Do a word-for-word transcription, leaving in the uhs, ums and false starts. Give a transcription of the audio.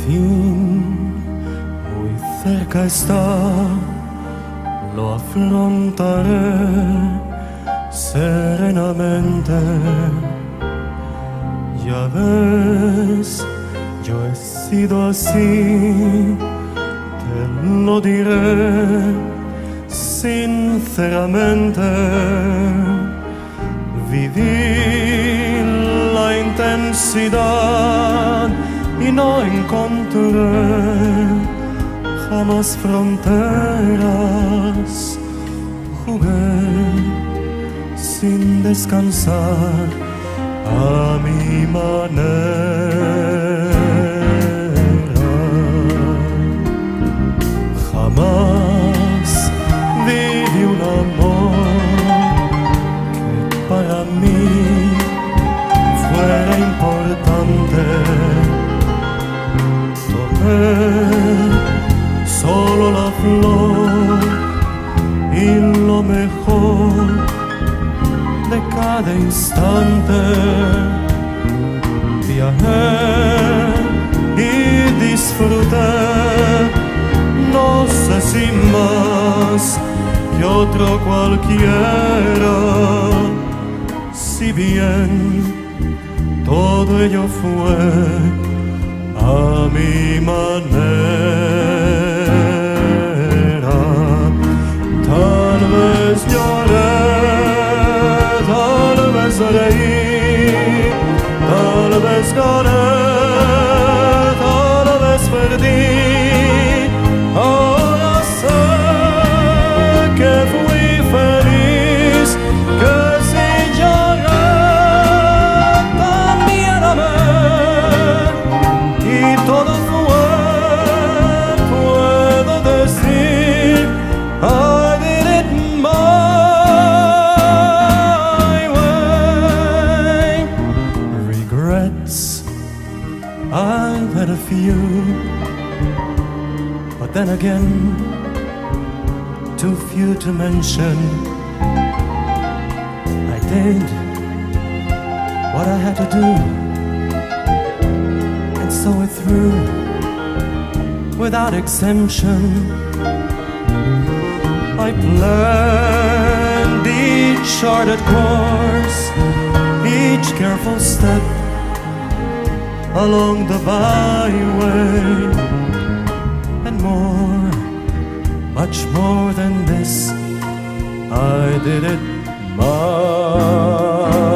fin, muy cerca está, lo afrontaré serenamente. Ya ves, yo he sido así, te lo diré sinceramente. Viví la intensidad y no encontré jamás fronteras. Jugué sin descansar a mi manera. Jamás viví un amor que para mí fuera importante. Tomé solo la flor y lo mejor de cada instante. Viajé y disfruté, no sé si más que otro cualquiera, si bien todo ello fue a mi manera. Tal vez lloré, tal vez reí, tal vez gané, tal vez perdí. Ahora sé que fui feliz, que si lloré también amé, y todo fue, puedo decir, I did it my way. Regrets, I've had a few, but then again, too few to mention. I did what I had to do and saw it through without exemption. I planned each charted course, each careful step along the byway, and more, much more than this, I did it my